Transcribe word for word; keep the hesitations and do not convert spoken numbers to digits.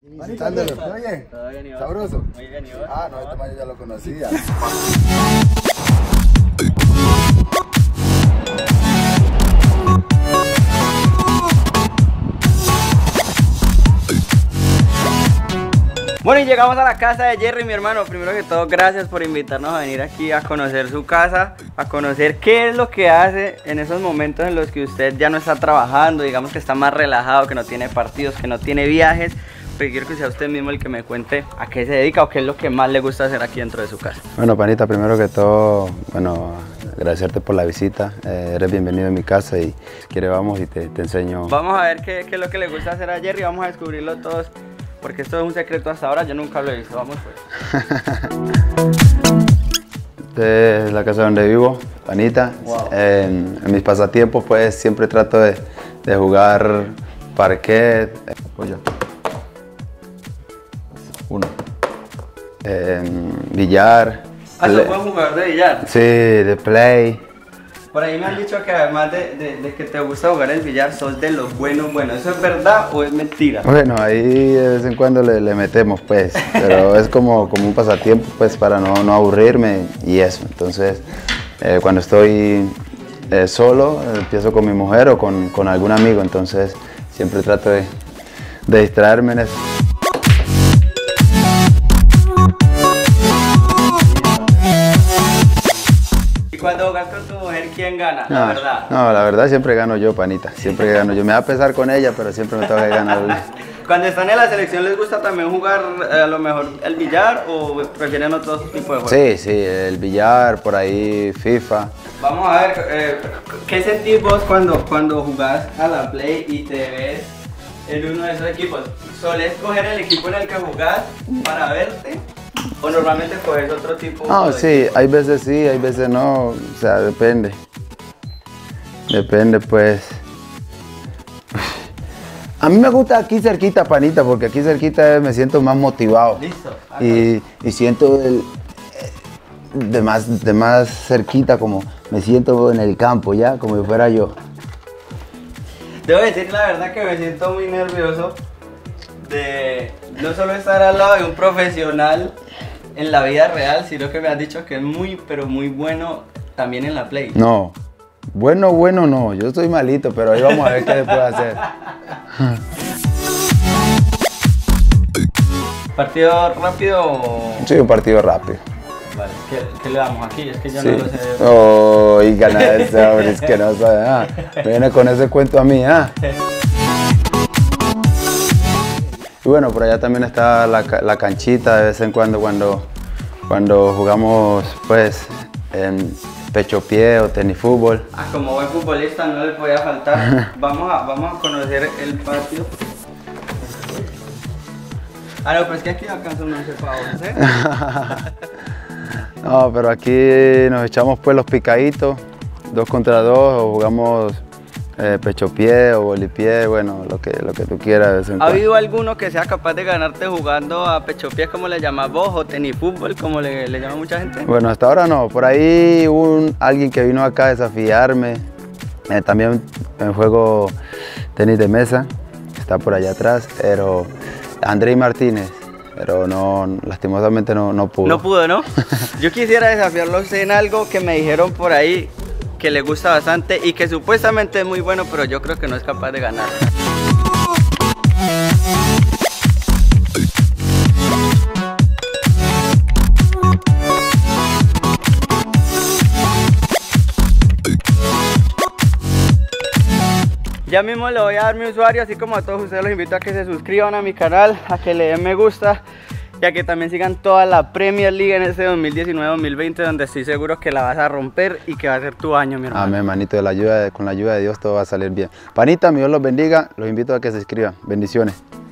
Visitándolo. ¿Todo bien? Todo bien, Iván. ¿Sabroso? Muy bien, Iván. Ah, no, este mayo ya lo conocía. Bueno, y llegamos a la casa de Jerry, mi hermano. Primero que todo, gracias por invitarnos a venir aquí a conocer su casa, a conocer qué es lo que hace en esos momentos en los que usted ya no está trabajando, digamos que está más relajado, que no tiene partidos, que no tiene viajes. Pero quiero que sea usted mismo el que me cuente a qué se dedica o qué es lo que más le gusta hacer aquí dentro de su casa. Bueno, panita, primero que todo, bueno, agradecerte por la visita. Eh, eres bienvenido en mi casa y si quieres vamos y te, te enseño. Vamos a ver qué, qué es lo que le gusta hacer a Jerry, vamos a descubrirlo todos. Porque esto es un secreto hasta ahora, yo nunca lo he visto, vamos pues. Esta es la casa donde vivo, panita. Wow. En, en mis pasatiempos pues siempre trato de, de jugar parquet. Apoya. Uno. En billar. Ah, ¿sos buen jugador de billar? Sí, de play. Por ahí me han dicho que además de, de, de que te gusta jugar el billar, sos de los buenos buenos. ¿Eso es verdad o es mentira? Bueno, ahí de vez en cuando le, le metemos pues, pero es como, como un pasatiempo pues para no, no aburrirme y eso. Entonces, eh, cuando estoy eh, solo, eh, empiezo con mi mujer o con, con algún amigo, entonces siempre trato de, de distraerme en eso. Cuando jugas con tu mujer, ¿quién gana? La No, verdad. no, la verdad siempre gano yo, panita, siempre gano yo. Me va a pesar con ella, pero siempre me tengo que ganar. Cuando están en la selección, ¿les gusta también jugar eh, a lo mejor el billar o prefieren otro tipo de juegos? Sí, sí, el billar, por ahí, FIFA. Vamos a ver, eh, ¿qué sentís vos cuando, cuando jugás a la Play y te ves en uno de esos equipos? ¿Solés coger el equipo en el que jugás para verte? ¿O normalmente coges otro tipo? No, de sí, equipo? hay veces sí, hay veces no, o sea, depende. Depende, pues. A mí me gusta aquí cerquita, panita, porque aquí cerquita me siento más motivado. Listo. Acá. Y, y siento el, de, más, de más cerquita, como me siento en el campo ya, como si fuera yo. Debo decir la verdad que me siento muy nervioso de no solo estar al lado de un profesional en la vida real, sino que me has dicho que es muy, pero muy bueno también en la Play. No, bueno, bueno no, yo estoy malito, pero ahí vamos a ver qué se puede hacer. ¿Partido rápido o...? Sí, un partido rápido. Vale, ¿qué, qué le damos aquí? Es que yo Sí. no lo sé. Oh, y ganar ese hombre, es que no sabe, ah. Viene con ese cuento a mí, ah. Y bueno, por allá también está la, la canchita de vez en cuando, cuando, cuando jugamos pues en pecho pie o tenis fútbol. Ah, como buen futbolista no le podía faltar. Vamos a, vamos a conocer el patio. Ah, no, pero es que aquí no alcanzo no sé para vos, ¿eh? No, pero aquí nos echamos pues los picaditos, dos contra dos, o jugamos eh, pecho pie o bolipié, bueno, lo que, lo que tú quieras de vez en ¿Ha cuando. habido alguno que sea capaz de ganarte jugando a pecho pie, como le llamas vos, o tenis fútbol, como le, le llama mucha gente? Bueno, hasta ahora no, por ahí hubo un, alguien que vino acá a desafiarme, eh, también en juego tenis de mesa, está por allá atrás, pero Andrei Martínez. Pero no, lastimosamente no, no pudo. No pudo, ¿no? Yo quisiera desafiarlo a usted en algo que me dijeron por ahí que le gusta bastante y que supuestamente es muy bueno, pero yo creo que no es capaz de ganar. Ya mismo le voy a dar mi usuario, así como a todos ustedes los invito a que se suscriban a mi canal, a que le den me gusta y a que también sigan toda la Premier League en este dos mil diecinueve dos mil veinte, donde estoy seguro que la vas a romper y que va a ser tu año, mi hermano. Amén, manito, de la ayuda de, con la ayuda de Dios todo va a salir bien. Panita, mi Dios los bendiga, los invito a que se suscriban. Bendiciones.